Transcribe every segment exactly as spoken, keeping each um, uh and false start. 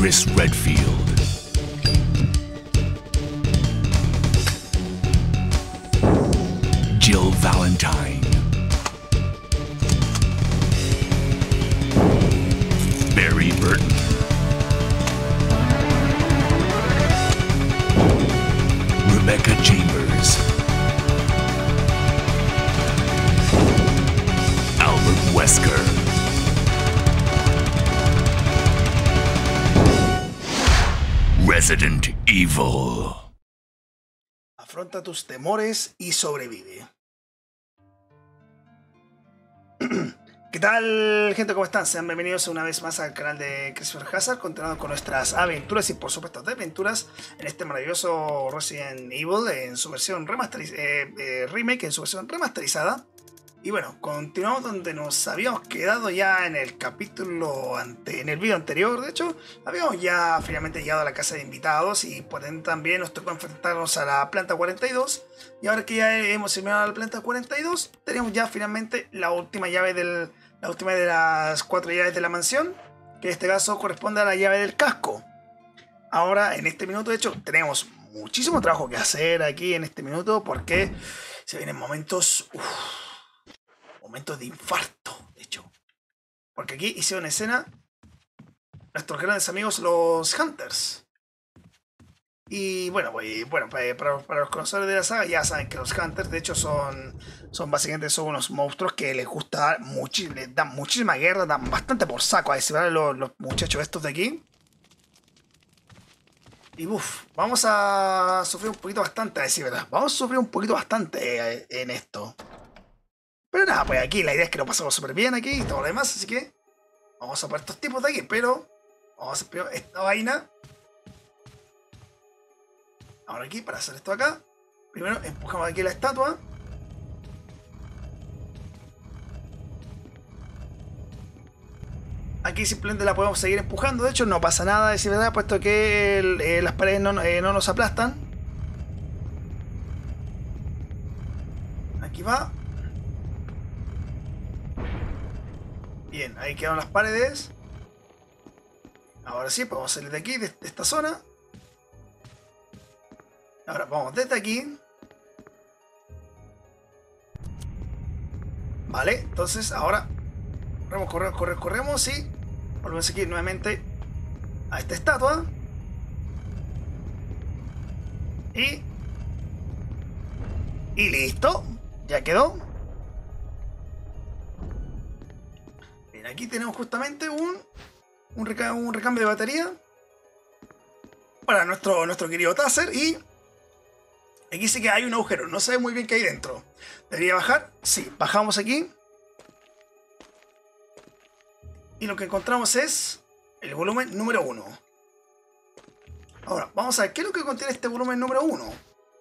Chris Redfield. Jill Valentine. Barry Burton. Rebecca Chambers. Albert Wesker. Resident Evil. Afronta tus temores y sobrevive. ¿Qué tal, gente? ¿Cómo están? Sean bienvenidos una vez más al canal de Christopher Hazard, continuando con nuestras aventuras y por supuesto desventuras en este maravilloso Resident Evil en su versión remasteriz eh, eh, remake, en su versión remasterizada. Y bueno, continuamos donde nos habíamos quedado ya en el capítulo, ante, en el video anterior. De hecho, habíamos ya finalmente llegado a la casa de invitados y por ende también nos tocó enfrentarnos a la planta cuarenta y dos. Y ahora que ya hemos terminado la planta cuarenta y dos, tenemos ya finalmente la última llave del, la última de las cuatro llaves de la mansión, que en este caso corresponde a la llave del casco. Ahora, en este minuto, de hecho, tenemos muchísimo trabajo que hacer aquí en este minuto porque se vienen momentos... Uf, momentos de infarto, de hecho. Porque aquí hicieron escena nuestros grandes amigos los Hunters. Y bueno, pues, bueno para, para los conocedores de la saga ya saben que los Hunters de hecho son, son básicamente son unos monstruos que les gusta dar muchi, les dan muchísima guerra, dan bastante por saco a decir, ¿vale? los, los muchachos estos de aquí. Y uff, vamos a sufrir un poquito bastante, a decir verdad. Vamos a sufrir un poquito bastante en esto. Pero nada, pues aquí la idea es que lo pasamos súper bien aquí y todo lo demás, así que vamos a poner estos tipos de aquí, pero vamos a hacer primero esta vaina. Ahora aquí, para hacer esto acá, primero empujamos aquí la estatua. Aquí simplemente la podemos seguir empujando, de hecho no pasa nada, es verdad, puesto que el, eh, las paredes no, eh, no nos aplastan. Aquí va. Bien, ahí quedaron las paredes. Ahora sí, podemos salir de aquí, de, de esta zona. Ahora vamos desde aquí. Vale, entonces ahora corremos, corremos, corremos, corremos y volvemos aquí nuevamente a esta estatua. Y... Y listo, ya quedó. Aquí tenemos justamente un, un, reca un recambio de batería para nuestro, nuestro querido Taser. Y aquí sí que hay un agujero, no sé muy bien qué hay dentro. ¿Debería bajar? Sí, bajamos aquí. Y lo que encontramos es el volumen número uno. Ahora, vamos a ver qué es lo que contiene este volumen número uno.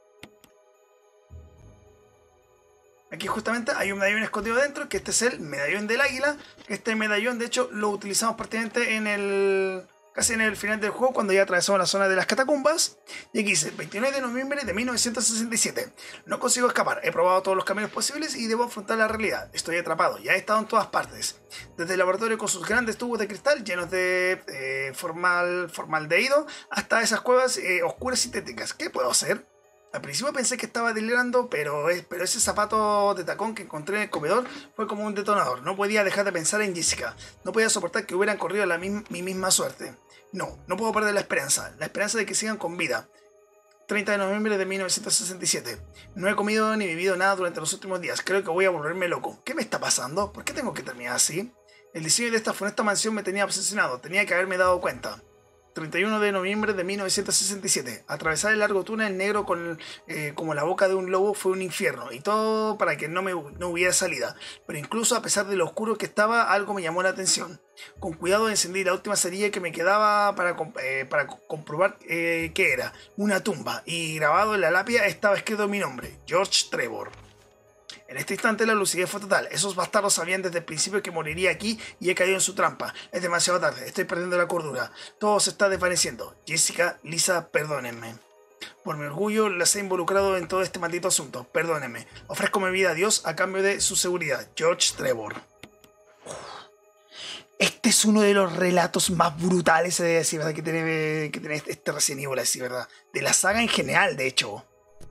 Aquí justamente hay un medallón escondido dentro, que este es el medallón del águila. Este medallón, de hecho, lo utilizamos prácticamente en el... casi en el final del juego, cuando ya atravesamos la zona de las catacumbas. Y aquí dice, veintinueve de noviembre de mil novecientos sesenta y siete. No consigo escapar, he probado todos los caminos posibles y debo afrontar la realidad. Estoy atrapado, ya he estado en todas partes. Desde el laboratorio con sus grandes tubos de cristal llenos de eh, formal, formaldehído, hasta esas cuevas eh, oscuras y tétricas. ¿Qué puedo hacer? Al principio pensé que estaba delirando, pero, es, pero ese zapato de tacón que encontré en el comedor fue como un detonador. No podía dejar de pensar en Jessica. No podía soportar que hubieran corrido la mi, mi misma suerte. No, no puedo perder la esperanza. La esperanza de que sigan con vida. treinta de noviembre de mil novecientos sesenta y siete. No he comido ni bebido nada durante los últimos días. Creo que voy a volverme loco. ¿Qué me está pasando? ¿Por qué tengo que terminar así? El diseño de esta funesta mansión me tenía obsesionado. Tenía que haberme dado cuenta. treinta y uno de noviembre de mil novecientos sesenta y siete. Atravesar el largo túnel negro con, eh, como la boca de un lobo fue un infierno. Y todo para que no, me, no hubiera salida. Pero incluso a pesar de lo oscuro que estaba, algo me llamó la atención. Con cuidado encendí la última cerilla que me quedaba para, eh, para comprobar eh, qué era. Una tumba. Y grabado en la lápida estaba escrito mi nombre. George Trevor. En este instante la lucidez fue total. Esos bastardos sabían desde el principio que moriría aquí y he caído en su trampa. Es demasiado tarde, estoy perdiendo la cordura. Todo se está desvaneciendo. Jessica, Lisa, perdónenme. Por mi orgullo las he involucrado en todo este maldito asunto. Perdónenme. Ofrezco mi vida a Dios a cambio de su seguridad. George Trevor. Este es uno de los relatos más brutales, se debe decir, ¿verdad? Que tiene, que tiene este Resident Evil, así, ¿verdad? De la saga en general, de hecho.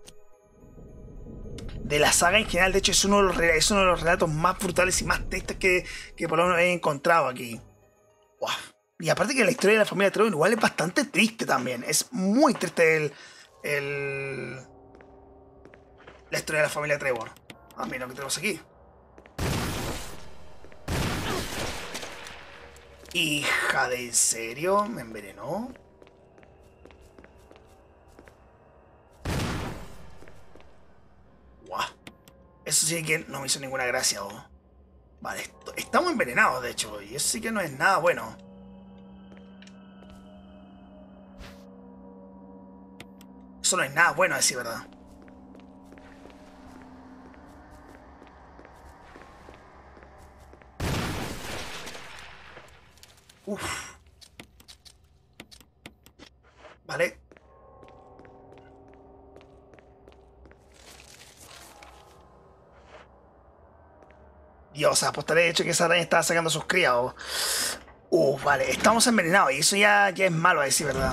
De la saga en general, de hecho, es uno de los, es uno de los relatos más brutales y más tristes que, que por lo menos he encontrado aquí. Wow. Y aparte que la historia de la familia Trevor igual es bastante triste también. Es muy triste el, el, la historia de la familia Trevor. Ah, mira lo que tenemos aquí. Hija de en serio, me envenenó. Guau. Eso sí que no me hizo ninguna gracia. Oh. Vale, esto, estamos envenenados de hecho. Y eso sí que no es nada bueno. Eso no es nada bueno, a decir verdad. Uf. Vale. Dios, apostaré de hecho que esa araña estaba sacando a sus criados. Uf, vale, estamos envenenados y eso ya, ya es malo, a decir verdad.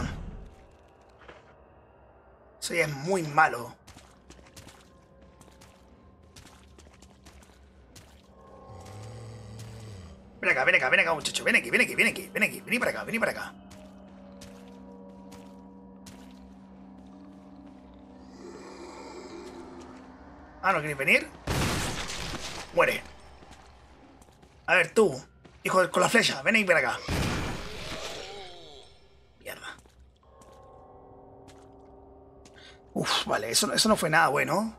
Eso ya es muy malo. Ven acá, ven acá, ven acá, muchacho. Ven aquí, ven aquí, ven aquí, ven aquí. Vení para acá, vení para acá. Ah, ¿no querés venir? Muere. A ver, tú, hijo de, con la flecha, ven ahí para acá. Mierda. Uf, vale, eso, eso no fue nada bueno.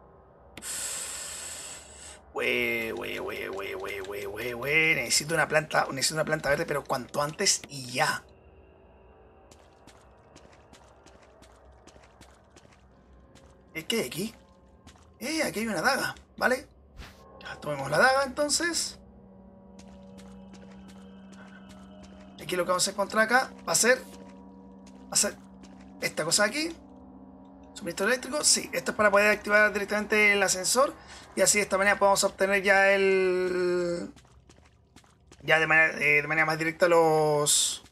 Wey, wey, wey, wey, wey, wey, wey, wey. Necesito una planta, necesito una planta verde, pero cuanto antes y ya. ¿Qué hay aquí? Eh, aquí hay una daga, ¿vale? Ya tomemos la daga entonces. Aquí lo que vamos a encontrar acá va a ser, va a ser esta cosa aquí. Suministro eléctrico, sí, esto es para poder activar directamente el ascensor y así de esta manera podemos obtener ya el, ya de manera, eh, de manera más directa los,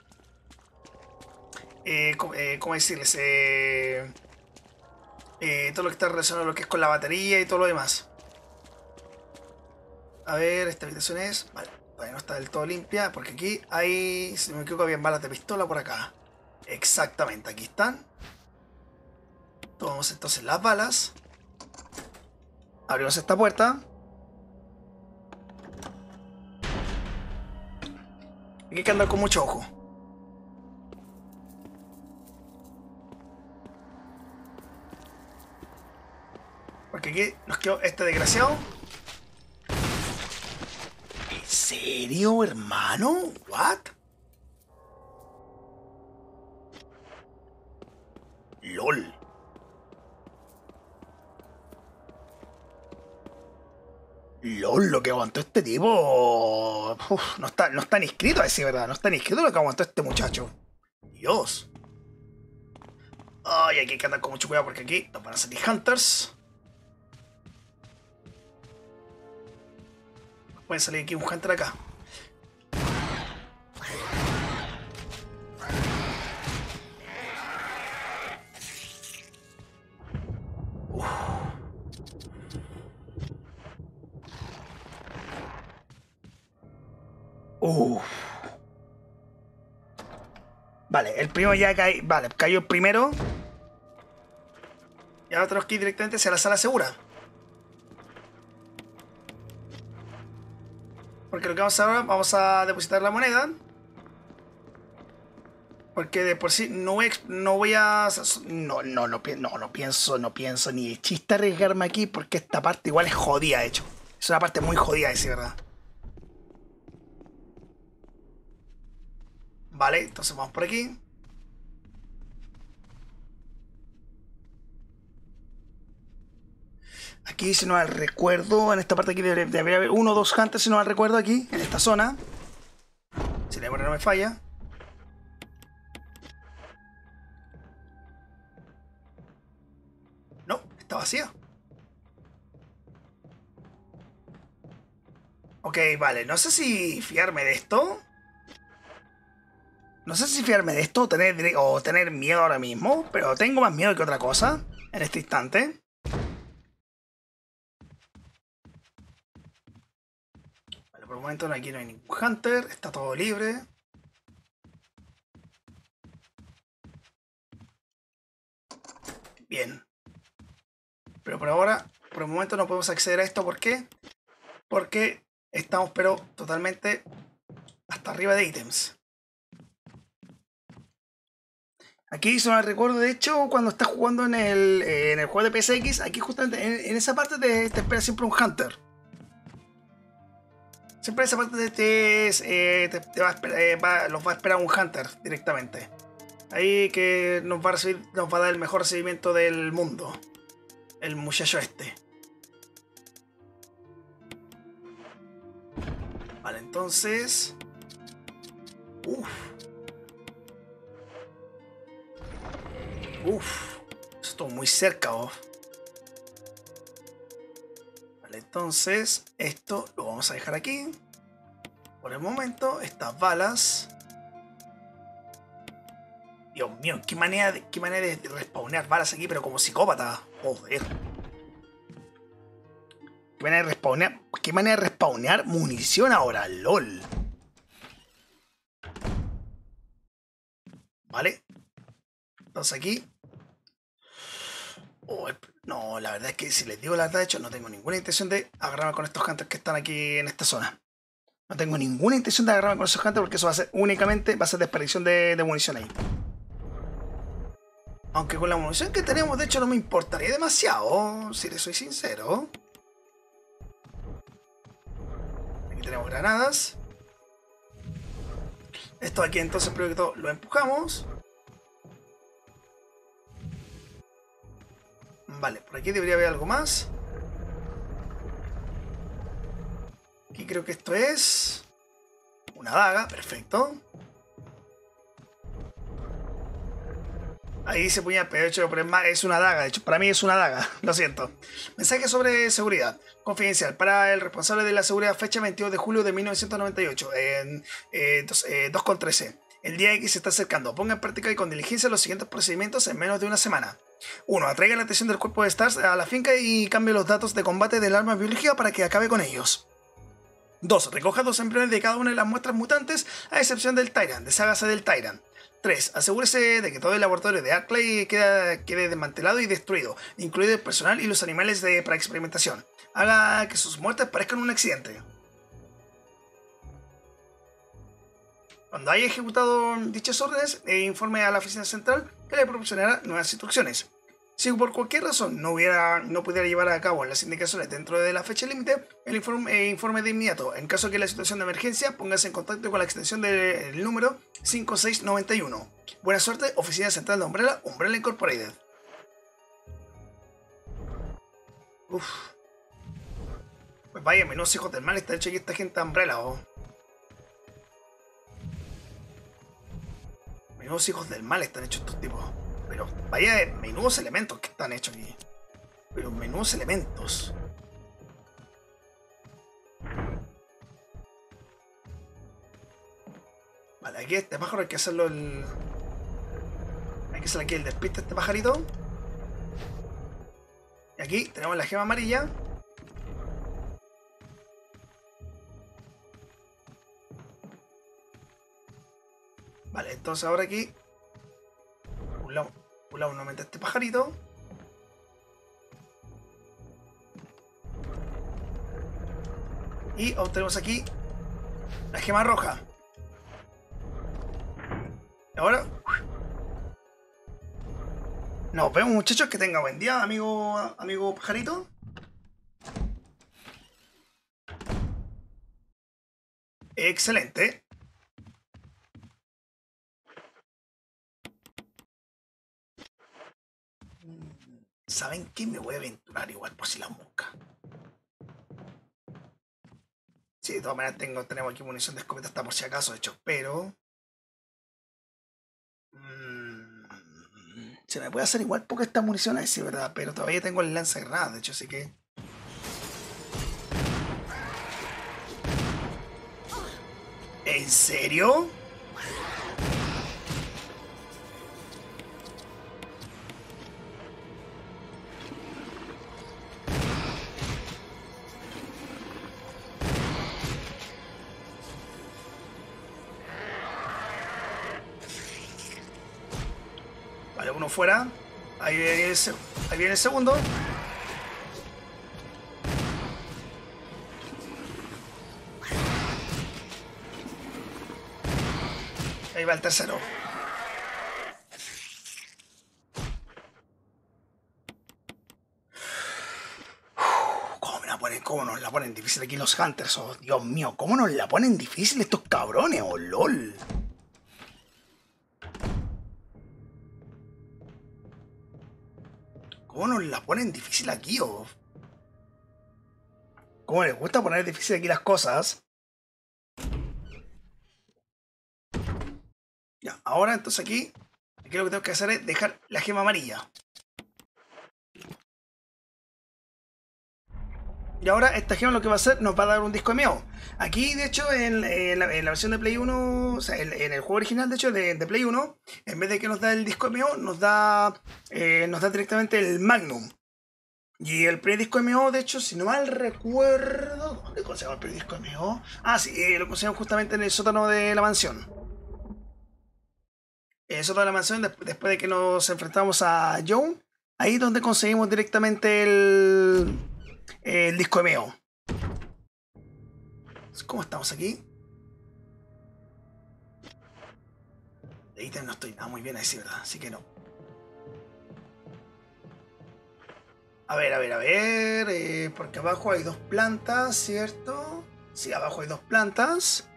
eh, ¿cómo, eh, ¿cómo decirles? Eh, eh, todo lo que está relacionado a lo que es con la batería y todo lo demás. A ver, esta habitación es, vale. Todavía no está del todo limpia, porque aquí hay, si no me equivoco, habían balas de pistola por acá. Exactamente, aquí están. Tomamos entonces las balas. Abrimos esta puerta. Aquí hay que andar con mucho ojo. Porque aquí nos quedó este desgraciado. ¿En serio, hermano? ¿What? LOL. LOL, lo que aguantó este tipo. Uf, no está, no está ni escrito a decir verdad. No está ni escrito lo que aguantó este muchacho. Dios. Ay, aquí hay que andar con mucho cuidado porque aquí nos van a salir hunters. Puede salir aquí un hunter acá. Uf. Uf. Vale, el primero ya cae. Vale, cayó el primero. Y ahora tenemos que ir directamente hacia la sala segura. Porque lo que vamos a hacer ahora, vamos a depositar la moneda. Porque de por sí no voy a... No, voy a, no, no, no, no, no pienso, no pienso ni de chiste arriesgarme aquí porque esta parte igual es jodida, de hecho. Es una parte muy jodida, es verdad. Vale, entonces vamos por aquí. Aquí, si no mal recuerdo, en esta parte aquí debería, debería haber uno o dos hunters, si no mal recuerdo, aquí, en esta zona. Si la memoria no me falla. No, está vacía. Ok, vale, no sé si fiarme de esto. No sé si fiarme de esto o tener, o tener miedo ahora mismo, pero tengo más miedo que otra cosa en este instante. Vale, por el momento aquí no hay ningún Hunter, está todo libre. Bien. Pero por ahora, por el momento no podemos acceder a esto. ¿Por qué? Porque estamos pero totalmente hasta arriba de ítems. Aquí se me recuerdo, de hecho, cuando estás jugando en el, eh, en el juego de P S X, aquí justamente en, en esa parte te, te espera siempre un Hunter. Siempre en esa parte te, te, eh, te, te va a esperar, eh, va, los va a esperar un Hunter directamente. Ahí que nos va a recibir, nos va a dar el mejor recibimiento del mundo. El muchacho este. Vale, entonces... Uff. Uff. Esto muy cerca, oh. Vale, entonces esto lo vamos a dejar aquí. Por el momento, estas balas... Dios mío, qué manera de, qué manera de respawnear balas aquí, pero como psicópata. Joder. Qué manera de respawnear, qué manera de respawnear munición ahora, lol. Vale. Entonces aquí. Oh, no, la verdad es que si les digo la verdad, de hecho, no tengo ninguna intención de agarrarme con estos hunters que están aquí en esta zona. No tengo ninguna intención de agarrarme con esos hunters porque eso va a ser únicamente, va a ser desperdición de, de munición ahí. Aunque con la munición que tenemos, de hecho, no me importaría demasiado, si les soy sincero. Aquí tenemos granadas. Esto aquí entonces, primero que todo, lo empujamos. Vale, por aquí debería haber algo más. Aquí creo que esto es... una daga, perfecto. Ahí dice puñal, pero de hecho es una daga. De hecho, para mí es una daga. Lo siento. Mensaje sobre seguridad. Confidencial. Para el responsable de la seguridad, fecha veintidós de julio de mil novecientos noventa y ocho. En eh, dos con trece. El día X se está acercando. Ponga en práctica y con diligencia los siguientes procedimientos en menos de una semana. uno. Atraiga la atención del cuerpo de Stars a la finca y cambie los datos de combate del arma biológica para que acabe con ellos. dos. Recoja dos embriones de cada una de las muestras mutantes, a excepción del Tyrant. Deshágase del Tyrant. tres. Asegúrese de que todo el laboratorio de Arclay quede, quede desmantelado y destruido, incluido el personal y los animales de, para experimentación. Haga que sus muertes parezcan un accidente. Cuando haya ejecutado dichas órdenes, eh, informe a la oficina central que le proporcionará nuevas instrucciones. Si por cualquier razón no, hubiera, no pudiera llevar a cabo las indicaciones dentro de la fecha límite, el informe, eh, informe de inmediato. En caso de que la situación de emergencia, póngase en contacto con la extensión del número cinco seis nueve uno. Buena suerte, Oficina Central de Umbrella, Umbrella Incorporated. Uff. Pues vaya, menos hijos del mal está hecho aquí esta gente Umbrella, oh. Menudos hijos del mal están hechos estos tipos. Pero vaya menudos elementos que están hechos aquí. Pero menudos elementos. Vale, aquí este pájaro hay que hacerlo el... Hay que hacer aquí el despiste a este pajarito. Y aquí tenemos la gema amarilla. Vale, entonces ahora aquí pulamos, pulamos nuevamente a este pajarito. Y obtenemos aquí la gema roja. Y ahora nos vemos, muchachos. Que tenga buen día, amigo, amigo pajarito. Excelente. ¿Saben qué? Me voy a aventurar igual por si la mosca. Sí, de todas maneras tengo, tenemos aquí munición de escopeta hasta por si acaso, de hecho, pero... Mmm, se me puede hacer igual poca esta munición, a decir verdad, pero todavía tengo el lanzagranadas, de hecho, así que... ¿En serio? uno fuera. Ahí viene el, se- ahí viene el segundo. Ahí va el tercero. ¿Cómo me la ponen? ¿Cómo nos la ponen difícil aquí los Hunters? Oh, Dios mío, ¿cómo nos la ponen difícil estos cabrones? Oh, lol. ¿Cómo nos la ponen difícil aquí? Oh? ¿Cómo les gusta poner difícil aquí las cosas? Ya, ahora entonces aquí, aquí lo que tengo que hacer es dejar la gema amarilla. Y ahora esta gema lo que va a hacer nos va a dar un disco de meo. Aquí, de hecho, en, en, la, en la versión de Play uno, o sea, en, en el juego original, de hecho, de, de Play uno, en vez de que nos da el disco de meo, nos da, eh, nos da directamente el Magnum. Y el primer disco de meo, de hecho, si no mal recuerdo... ¿Dónde conseguimos el primer disco de meo? Ah, sí, eh, lo conseguimos justamente en el sótano de la mansión. En el sótano de la mansión, de- después de que nos enfrentamos a Joe, ahí es donde conseguimos directamente el, el disco de meo. ¿Cómo estamos aquí? De ítem no estoy nada muy bien ahí, sí, ¿verdad? Así que no. A ver, a ver, a ver. Eh, porque abajo hay dos plantas, ¿cierto? Sí, abajo hay dos plantas.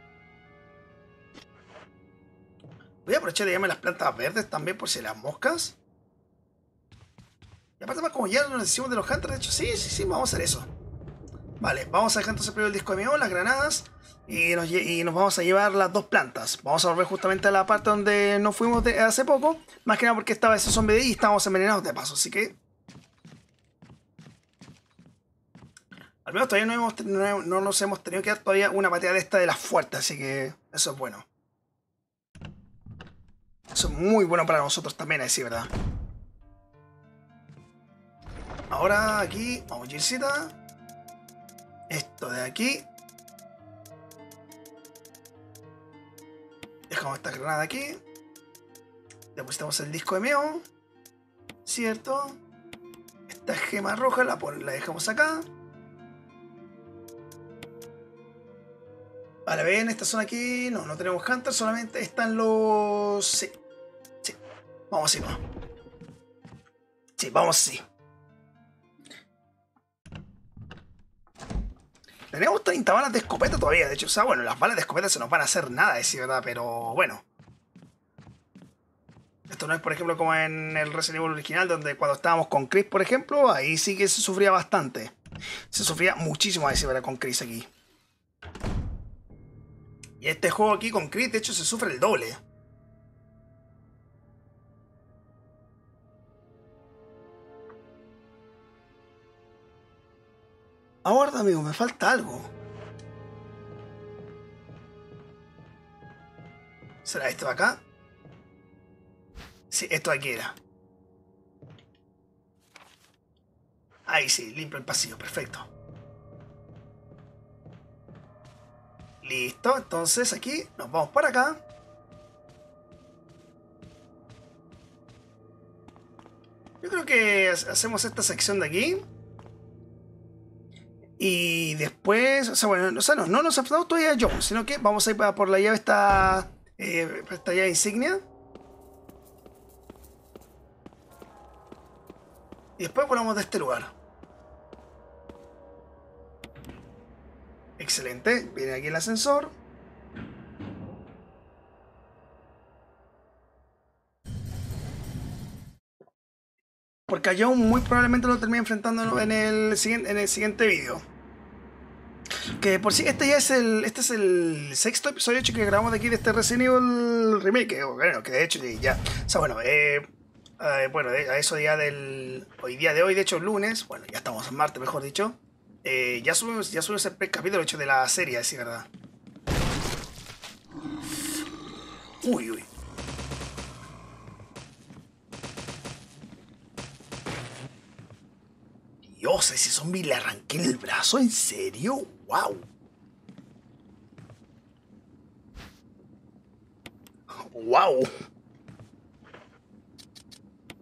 Voy a aprovechar de llamarme las plantas verdes también por si las moscas. Y aparte, más como ya lo necesitamos de los hunters, de hecho, sí, sí, sí, vamos a hacer eso. Vale, vamos a dejar entonces primero el disco de meo, las granadas. Y nos, lle- y nos vamos a llevar las dos plantas. Vamos a volver justamente a la parte donde nos fuimos de- hace poco. Más que nada porque estaba ese zombie de ahí y estábamos envenenados de paso. Así que al menos todavía no, hemos, no, no nos hemos tenido que dar todavía una pateada de esta de las fuertes, así que eso es bueno. Eso es muy bueno para nosotros también, a decir verdad. Ahora aquí, vamos Gilcita. Esto de aquí. Dejamos esta granada aquí. Depositamos el disco de meo. ¿Cierto? Esta gema roja la, pon- la dejamos acá. Vale, ven, esta zona aquí. No, no tenemos Hunter, solamente están los. Sí, sí. Vamos así, ¿no? Sí, vamos así. Tenemos treinta balas de escopeta todavía, de hecho. O sea, bueno, las balas de escopeta se nos van a hacer nada, es verdad, pero bueno. Esto no es, por ejemplo, como en el Resident Evil original, donde cuando estábamos con Chris, por ejemplo, ahí sí que se sufría bastante. Se sufría muchísimo, a decir verdad, con Chris aquí. Y este juego aquí con Chris, de hecho, se sufre el doble. Ahora, amigo, me falta algo. ¿Será esto de acá? Sí, esto de aquí era. Ahí sí, limpio el pasillo, perfecto. Listo, entonces aquí nos vamos para acá. Yo creo que hacemos esta sección de aquí. Y después, o sea, bueno, o sea, no, no nos enfrentamos todavía a Jones, sino que vamos a ir por la llave esta, eh, esta llave insignia. Y después volvamos de este lugar. Excelente, viene aquí el ascensor. Porque a Jones muy probablemente lo termine enfrentando en el siguiente, en el siguiente vídeo. Que por sí, este ya es el. Este es el sexto episodio hecho que grabamos de aquí de este Resident Evil Remake. Que, bueno, que de hecho ya. O sea, bueno, eh, eh, bueno, a eso ya del. Hoy día de hoy, de hecho, lunes. Bueno, ya estamos en martes, mejor dicho. Eh, ya subimos, ya subimos el capítulo hecho de la serie, así, ¿verdad? Uy, uy. Dios, ese zombie le arranqué el brazo, ¿en serio? ¡Wow! ¡Wow!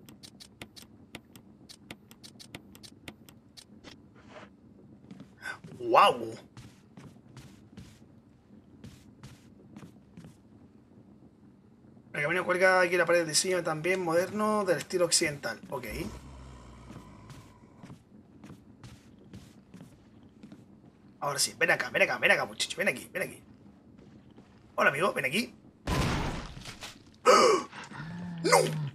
¡Wow! El camino cuelga aquí la pared de diseño también moderno del estilo occidental. Ok. Ahora sí, ven acá, ven acá, ven acá, muchacho, ven aquí, ven aquí. Hola, amigo, ven aquí. ¡Ah! ¡No!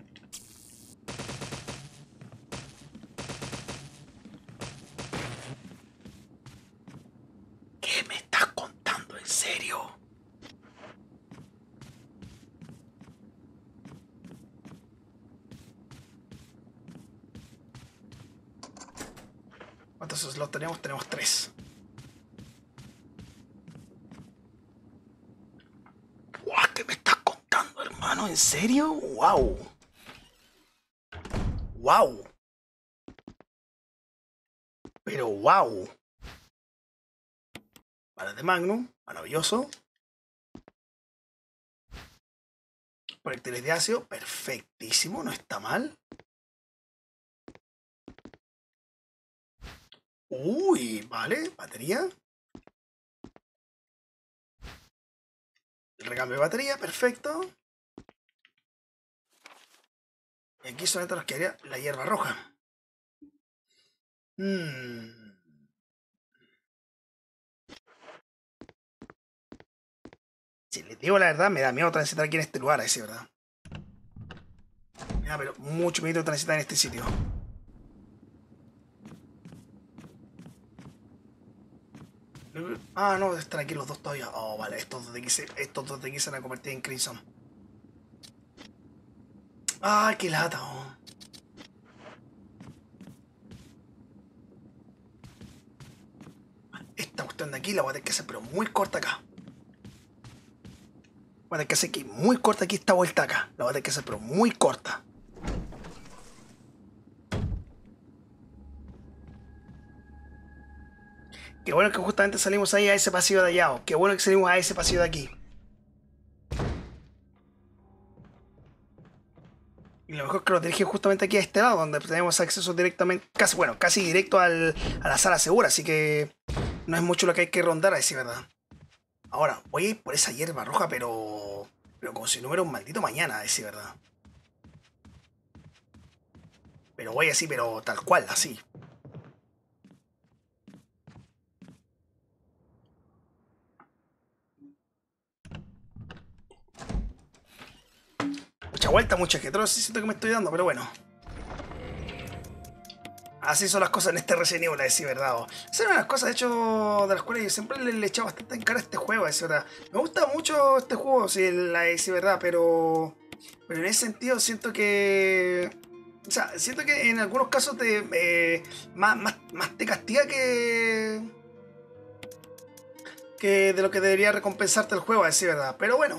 ¿Qué me estás contando? ¿En serio? ¿Cuántos slots tenemos? Tenemos tres. ¡Guau! ¿Qué me estás contando, hermano? ¿En serio? ¡Wow! ¡Wow! Pero wow. Balas de Magnum, maravilloso. Proyectiles de ácido, perfectísimo, no está mal. Uy, vale, batería. El recambio de batería, perfecto. Y aquí solamente nos quedaría la hierba roja. Hmm. Si les digo la verdad, me da miedo transitar aquí en este lugar, así, ¿verdad? Me da pero mucho miedo transitar en este sitio. Ah, no, están aquí los dos todavía. Oh, vale, estos dos de aquí se, estos dos de aquí se van a convertir en Crimson. Ah, qué lata, oh. Esta cuestión de aquí la voy a tener que hacer, pero muy corta acá. Voy a tener que hacer aquí muy corta aquí esta vuelta acá. La voy a tener que hacer, pero muy corta. Qué bueno que justamente salimos ahí a ese pasillo de allá. Qué bueno que salimos a ese pasillo de aquí. Y lo mejor es que lo dirige justamente aquí a este lado, donde tenemos acceso directamente, casi, bueno, casi directo al, a la sala segura, así que no es mucho lo que hay que rondar, a decir verdad. Ahora, voy a ir por esa hierba roja, pero pero como si no hubiera un maldito mañana, a decir verdad. Pero voy así, pero tal cual, así. Mucha vuelta, mucha que trozo, siento que me estoy dando, pero bueno. Así son las cosas en este Resident Evil, a decir verdad. Esa es una de las cosas, de hecho, de las cuales yo siempre le, le he echado bastante en cara a este juego, a decir verdad. Me gusta mucho este juego, sí, la decir verdad, pero... Pero en ese sentido siento que... O sea, siento que en algunos casos te, eh, más, más, más te castiga que... que de lo que debería recompensarte el juego, a decir verdad. Pero bueno.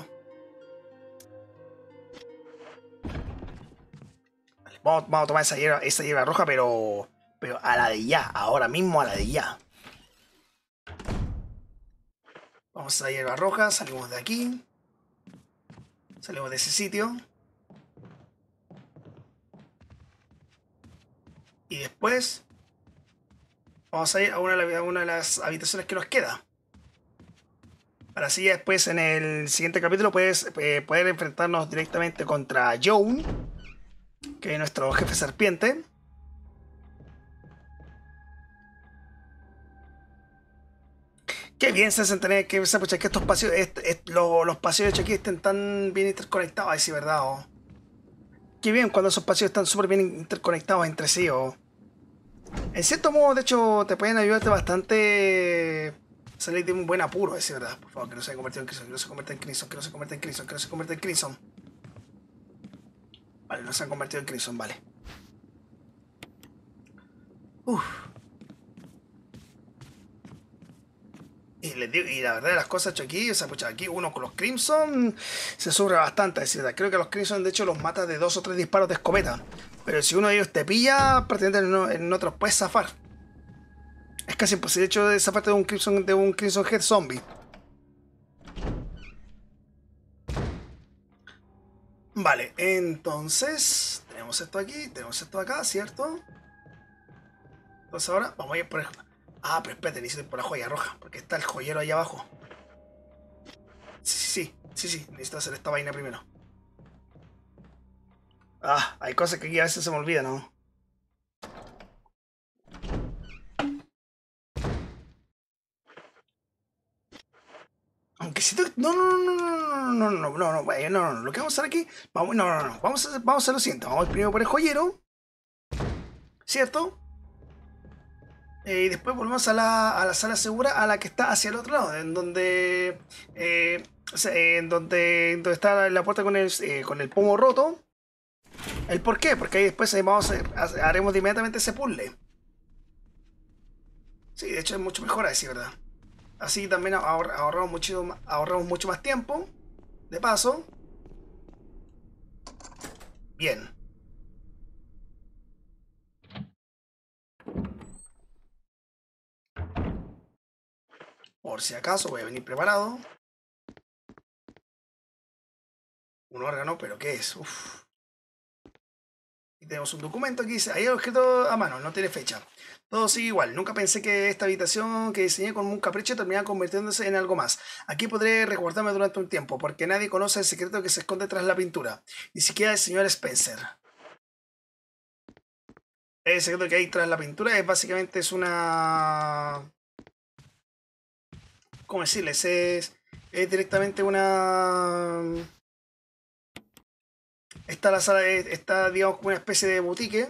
Vale, vamos, vamos a tomar esa hierba, esa hierba roja, pero... Pero a la de ya, ahora mismo a la de ya. Vamos a la hierba roja, salimos de aquí. Salimos de ese sitio. Y después vamos a ir a una, a una de las habitaciones que nos queda. Para así después en el siguiente capítulo puedes, eh, poder enfrentarnos directamente contra Joan, que es nuestro jefe serpiente. Qué bien se hacen tener que, pucha, que estos pasillos, est, est, los, los pasillos de aquí estén tan bien interconectados, ahí sí, ¿verdad? Oh. Qué bien cuando esos pasillos están súper bien interconectados entre sí. Oh. En cierto modo, de hecho, te pueden ayudarte bastante a salir de un buen apuro, es verdad. Por favor, que no se haya convertido en Crimson, que no se convierta en Crimson, que no se convierta en Crimson, que no se convierta en Crimson. Vale, no se han convertido en Crimson, vale. Uff. Y, les digo, y la verdad de las cosas, hecho aquí, o sea, pucha, aquí uno con los Crimson se sufre bastante, es decir, creo que los Crimson de hecho los mata de dos o tres disparos de escopeta. Pero si uno de ellos te pilla, prácticamente no, en otros puedes zafar. Es casi imposible el hecho de zafarte de un Crimson, de un Crimson Head zombie. Vale, entonces tenemos esto aquí, tenemos esto acá, ¿cierto? Entonces ahora vamos a ir por ejemplo. Ah, pero espérate, necesito ir por la joya roja, porque está el joyero ahí abajo. Sí, sí, sí, sí, sí, necesito hacer esta vaina primero. Ah, hay cosas que aquí a veces se me olvidan, ¿no? Aunque si tú... No, no, no, no, no, no, no, no, no, no, no, no, no, lo que vamos a hacer aquí... Vamos, no, no, no, vamos a hacer, vamos a hacer lo siguiente. Vamos primero por el joyero, ¿cierto? Eh, y después volvemos a la, a la sala segura, a la que está hacia el otro lado, en donde... Eh, o sea, en donde, donde está la puerta con el, eh, con el pomo roto. ¿El por qué? Porque ahí después eh, vamos a, a- haremos de inmediatamente ese puzzle. Sí, de hecho es mucho mejor así, ¿verdad? Así también ahor- ahorramos mucho, ma- ahorramos mucho más tiempo. De paso, bien. Por si acaso voy a venir preparado. Un órgano, pero ¿qué es? Uf. Y tenemos un documento que dice, ahí el objeto a mano, no tiene fecha. Todo sigue igual. Nunca pensé que esta habitación que diseñé con un capricho terminara convirtiéndose en algo más. Aquí podré resguardarme durante un tiempo, porque nadie conoce el secreto que se esconde tras la pintura. Ni siquiera el señor Spencer. El secreto que hay tras la pintura es básicamente es una... ¿Cómo decirles? Es, es directamente una... Está la sala, de- está digamos como una especie de boutique.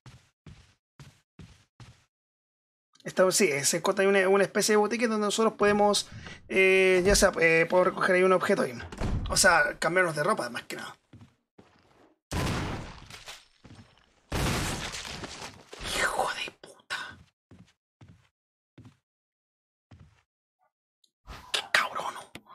Está, sí, se encuentra ahí una, una especie de boutique donde nosotros podemos, eh, ya sea, eh, puedo recoger ahí un objeto ahí. O sea, cambiarnos de ropa, más que nada. Hijo de puta. Qué cabrón.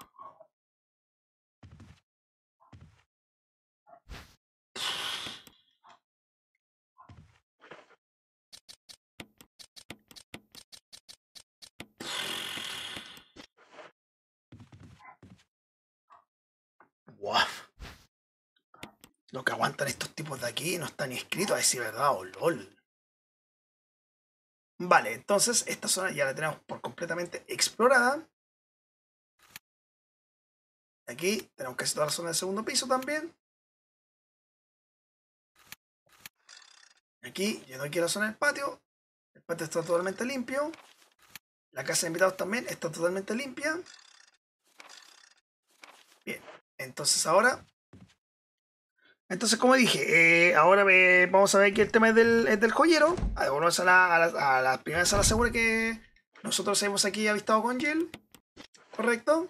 Guau. Lo que aguantan estos tipos de aquí no está ni escrito a decir verdad, o lol. Vale, entonces esta zona ya la tenemos por completamente explorada. Aquí tenemos casi toda la zona del segundo piso también. Aquí, yendo aquí a la zona del patio. El patio está totalmente limpio. La casa de invitados también está totalmente limpia. Bien, entonces ahora... Entonces, como dije, eh, ahora eh, vamos a ver aquí el tema es del, es del joyero. Ah, volvemos a la, a, la, a la primera sala segura que nosotros hemos aquí avistado con Jill. Correcto.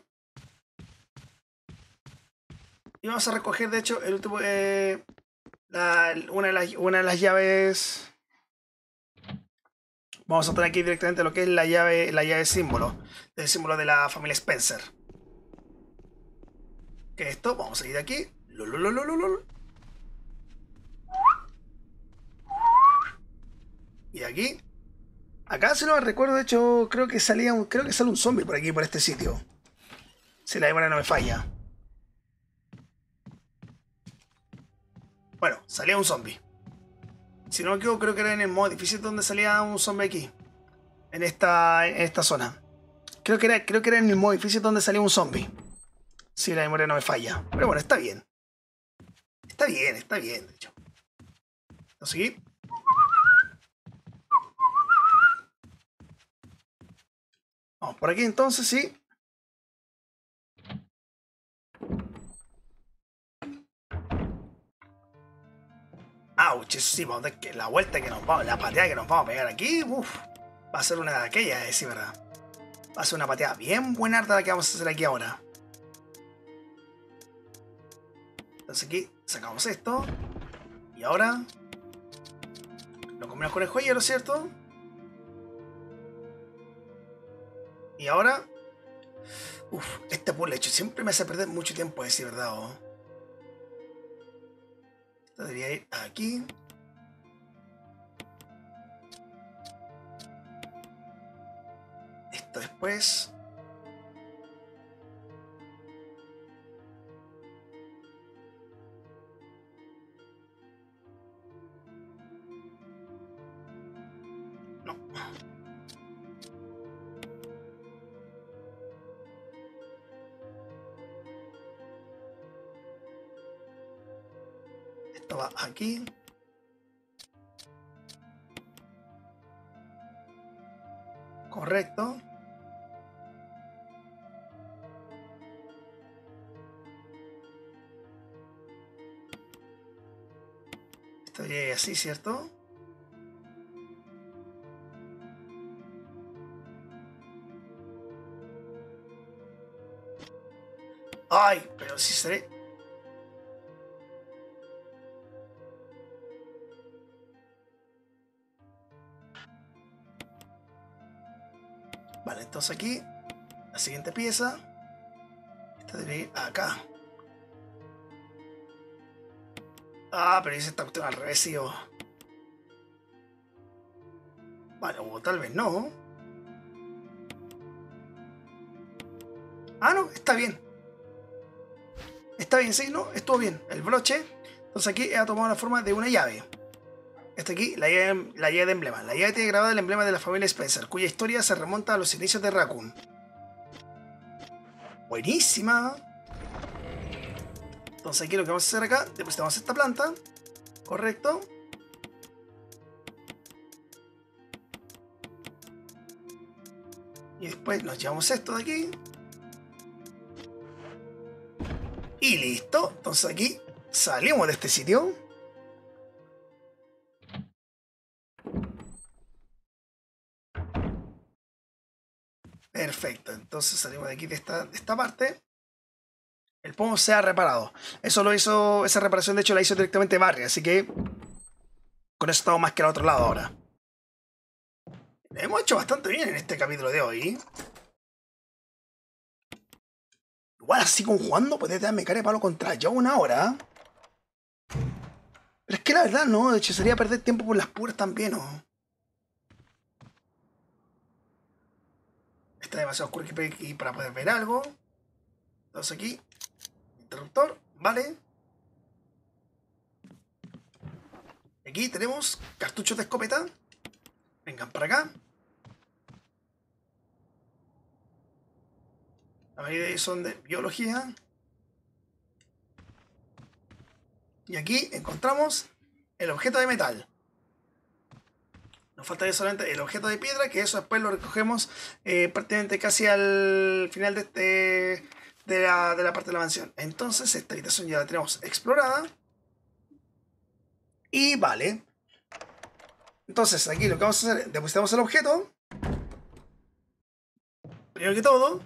Y vamos a recoger, de hecho, el último... eh, la- una, de las, una de las llaves... Vamos a tener aquí directamente lo que es la llave, la llave símbolo. El símbolo de la familia Spencer. Que esto, vamos a ir de aquí. Lululululul. Y de aquí. Acá, si no me recuerdo, de hecho, creo que salía un, creo que sale un zombie por aquí, por este sitio. Si la memoria no me falla. Bueno, salía un zombie. Si no me equivoco, creo que era en el modo difícil donde salía un zombie aquí. En esta, en esta zona. Creo que, era, creo que era en el modo difícil donde salía un zombie. Si la memoria no me falla. Pero bueno, está bien. Está bien, está bien, de hecho. ¿Lo seguí? Vamos por aquí entonces, sí. Ouch, eso sí, vamos a ver que la vuelta que nos vamos, la pateada que nos vamos a pegar aquí, uff, va a ser una de aquellas, eh, sí, verdad. Va a ser una pateada bien buena la que vamos a hacer aquí ahora. Entonces aquí sacamos esto. Y ahora lo combinamos con el joyero, ¿cierto? Y ahora... Uf, este puzzle hecho siempre me hace perder mucho tiempo, a decir verdad. ¿Oh? Esto debería ir aquí. Esto después. No. Esto va aquí. Correcto. Esto llega así, ¿cierto? Ay, pero si seré... Vale, entonces aquí, la siguiente pieza, esta debe ir acá. Ah, pero dice esta cuestión al revés, sí, oh. Vale, o tal vez no. Ah, no, está bien. Está bien, sí, no, estuvo bien. El broche, entonces aquí ha tomado la forma de una llave. Esta aquí, la llave, la llave de emblema. La llave tiene grabada el emblema de la familia Spencer, cuya historia se remonta a los inicios de Raccoon. Buenísima. Entonces aquí lo que vamos a hacer acá, depositamos esta planta. Correcto. Y después nos llevamos esto de aquí. Y listo. Entonces aquí salimos de este sitio. Perfecto. Entonces salimos de aquí de esta, de esta parte. El pomo se ha reparado. Eso lo hizo, esa reparación de hecho la hizo directamente Barry, así que con eso estamos más que al otro lado ahora. Hemos hecho bastante bien en este capítulo de hoy. Igual así con jugando podés darme cara de palo contra Joan ahora. Pero es que la verdad no, de hecho sería perder tiempo por las puras también, ¿no? Está demasiado oscuro aquí para poder ver algo. Entonces aquí, interruptor, vale. Aquí tenemos cartuchos de escopeta. Vengan para acá. La mayoría son de biología. Y aquí encontramos el objeto de metal. Nos faltaría solamente el objeto de piedra, que eso después lo recogemos eh, prácticamente casi al final de, este, de, la, de la parte de la mansión. Entonces esta habitación ya la tenemos explorada. Y vale. Entonces aquí lo que vamos a hacer, depositamos el objeto. Primero que todo.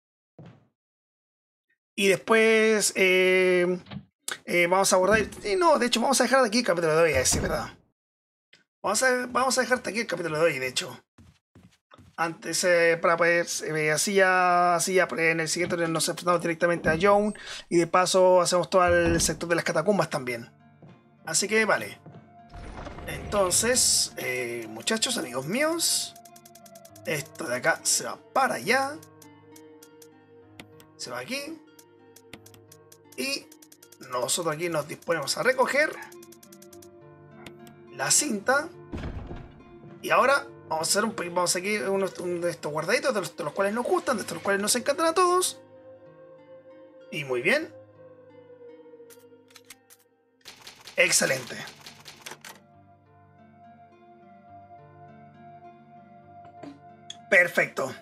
Y después eh, eh, vamos a guardar... Y no, de hecho vamos a dejar de aquí el capítulo de hoy, es verdad. Vamos a, vamos a dejarte aquí el capítulo de hoy, de hecho. Antes, eh, para poder... Eh, así ya, así ya en el siguiente nos enfrentamos directamente a Joan. Y de paso hacemos todo el sector de las catacumbas también. Así que vale. Entonces, eh, muchachos, amigos míos. Esto de acá se va para allá. Se va aquí. Y nosotros aquí nos disponemos a recoger la cinta. Y ahora vamos a hacer un vamos aquí uno, uno de estos guardaditos de los, de los cuales nos gustan, de estos cuales nos encantan a todos. Y muy bien. Excelente. Perfecto.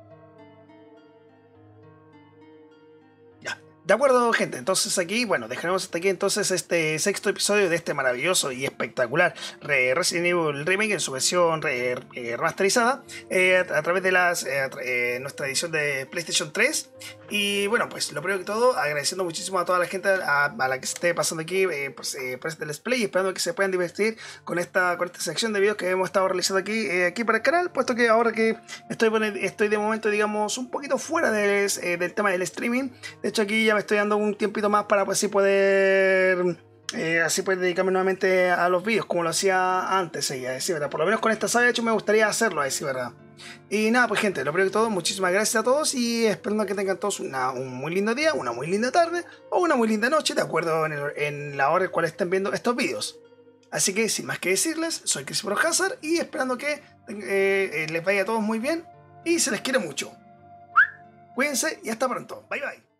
De acuerdo, gente, entonces aquí, bueno, dejaremos hasta aquí entonces este sexto episodio de este maravilloso y espectacular Resident Evil Remake en su versión re, re, remasterizada eh, a, a través de las eh, eh, nuestra edición de PlayStation tres. Y bueno, pues lo primero que todo, agradeciendo muchísimo a toda la gente a, a la que se esté pasando aquí eh, pues, eh, por este Let's Play, y esperando que se puedan divertir con esta, con esta sección de videos que hemos estado realizando aquí, eh, aquí para el canal, puesto que ahora que estoy, estoy de momento, digamos, un poquito fuera del, eh, del tema del streaming. De hecho aquí ya me estoy dando un tiempito más para pues, así poder eh, así poder dedicarme nuevamente a los vídeos como lo hacía antes, eh, decir, ¿verdad? Por lo menos con esta saga de hecho me gustaría hacerlo, a decir verdad. Y nada, pues gente, lo primero que todo, muchísimas gracias a todos y esperando que tengan todos una, un muy lindo día, una muy linda tarde o una muy linda noche, de acuerdo en, el, en la hora en la cual estén viendo estos vídeos. Así que sin más que decirles, soy Chris Hazard y esperando que eh, eh, les vaya a todos muy bien y se les quiere mucho. Cuídense y hasta pronto. Bye bye.